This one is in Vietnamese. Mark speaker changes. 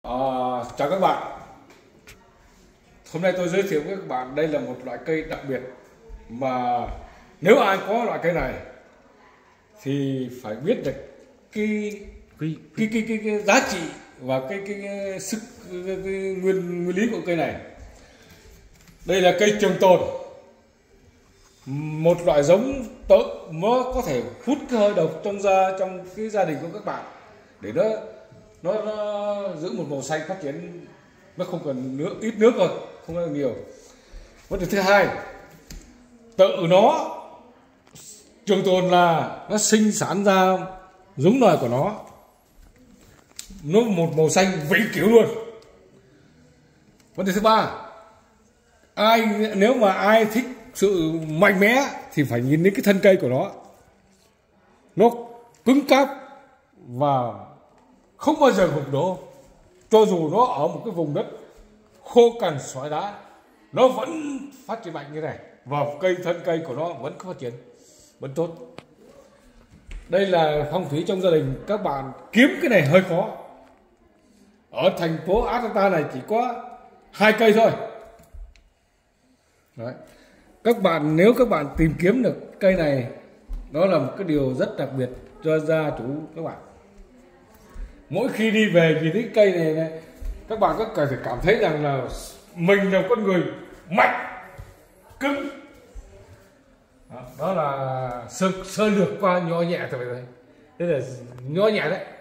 Speaker 1: À, chào các bạn. Hôm nay tôi giới thiệu với các bạn đây là một loại cây đặc biệt mà nếu ai có loại cây này thì phải biết được cái giá trị và cái sức cái nguyên lý của cây này. Đây là cây trường tồn, một loại giống nó có thể hút cái hơi độc trong cái gia đình của các bạn để nó giữ một màu xanh phát triển, nó không cần nước, ít nước thôi, không cần nhiều. Vấn đề thứ hai, tự nó trường tồn là nó sinh sản ra giống loài của nó một màu xanh vĩnh cửu luôn. Vấn đề thứ ba, nếu mà ai thích sự mạnh mẽ thì phải nhìn đến cái thân cây của nó cứng cáp và không bao giờ gục đổ. Cho dù nó ở một cái vùng đất khô cằn sỏi đá, nó vẫn phát triển mạnh như này, và thân cây của nó vẫn có phát triển vẫn tốt. Đây là phong thủy trong gia đình, các bạn kiếm cái này hơi khó. Ở thành phố Atlanta này chỉ có 2 cây thôi. Đấy. Nếu các bạn tìm kiếm được cây này, đó là một cái điều rất đặc biệt cho gia chủ các bạn. Mỗi khi đi về nhìn thấy cây này, các bạn có thể cảm thấy rằng là mình là con người mạnh, cứng. Đó là sơ lược qua nhỏ nhẹ thôi. Đây là nhỏ nhẹ đấy.